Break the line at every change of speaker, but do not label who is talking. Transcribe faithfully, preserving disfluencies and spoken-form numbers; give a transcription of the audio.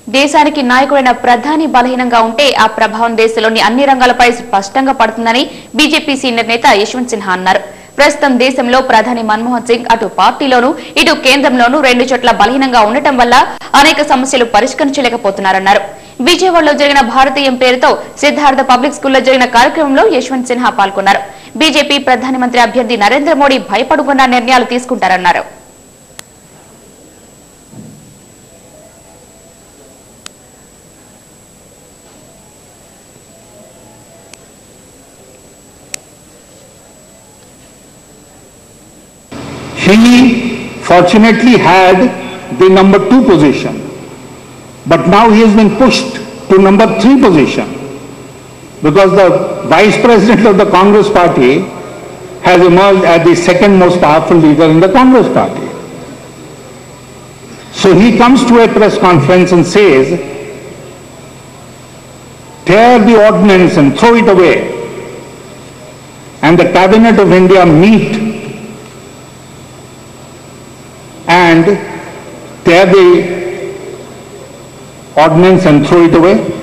దేశానికి నాయకుడైన ప్రధాని బలహీనంగా ఉంటే ఆ ప్రభావం దేశంలోని అన్ని రంగాలపై స్పష్టంగా పడుతుందని బీజేపీ సీనియర్ నేత యశ్వంత్ సిన్హా అన్నారు. ప్రస్తుతం దేశంలో ప్రధాని మన్మోహన్ సింగ్ అటు పార్టీలోనూ ఇటు కేంద్రంలోనూ రెండు చోట్ల బలహీనంగా ఉండటం వల్ల అనేక సమస్యలు పరిష్కరించలేకపోతున్నారన్నారు. విజయవాడలో జరిగిన భారతీయం పేరుతో సిద్ధార్థ పబ్లిక్ స్కూల్లో జరిగిన కార్యక్రమంలో యశ్వంత్ సిన్హా పాల్గొన్నారు. బీజేపీ ప్రధానమంత్రి అభ్యర్థి నరేంద్ర మోడీ భయపడకుండా నిర్ణయాలు తీసుకుంటారన్నారు.
He fortunately had the number two position, but now he has been pushed to number three position because the vice president of the Congress party has emerged as the second most powerful leader in the Congress party. So he comes to a press conference and says, tear the ordinance and throw it away, and the cabinet of India meet and tear the ordinance and throw it away.